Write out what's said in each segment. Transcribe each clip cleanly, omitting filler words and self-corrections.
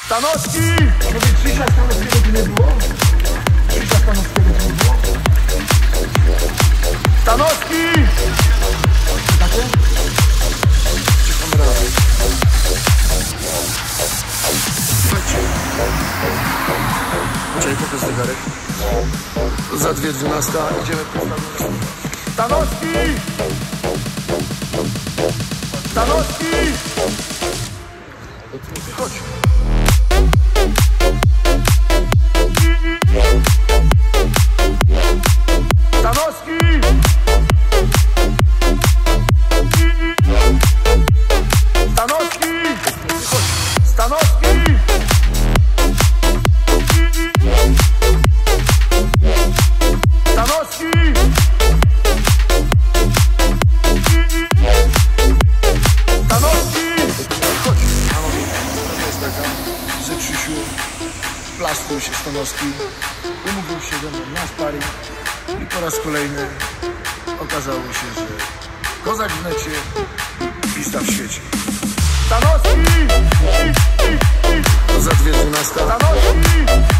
Stanowski! Panowie, Krzysia Stanowskiego tu nie było? Krzysia Stanowskiego tu nie było? Stanowski! Znacie? Czekamy razem. Słuchajcie. Poczekaj, pokaż zegarek. Za 2:12 idziemy postawić. Stanowski! Stanowski! Chodź. Stanowski! Stanowski! Chodź. Stanowski! Stanowski! Że Krzysiu plastuł się Stanowski, umówił się ze mną na sparring i po raz kolejny okazało się, że kozak w necie, pista w świecie. Stanowski! To za 2:12. Stanowski!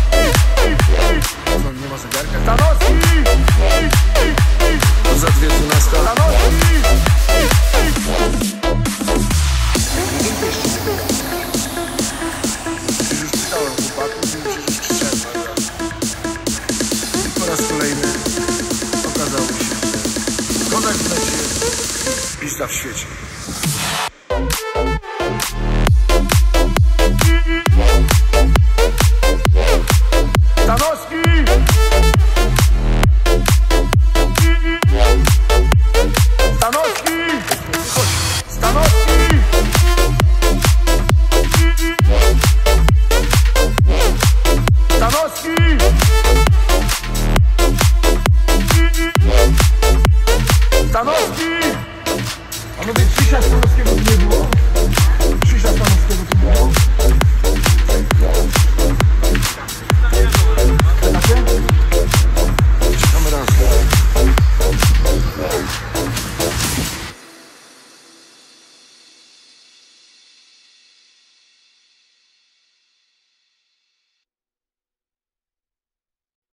Nie ma zegarka. Stanowski! To za 2:12. Stanowski! Po raz kolejny okazało się, że kozak w necie, pista w świecie.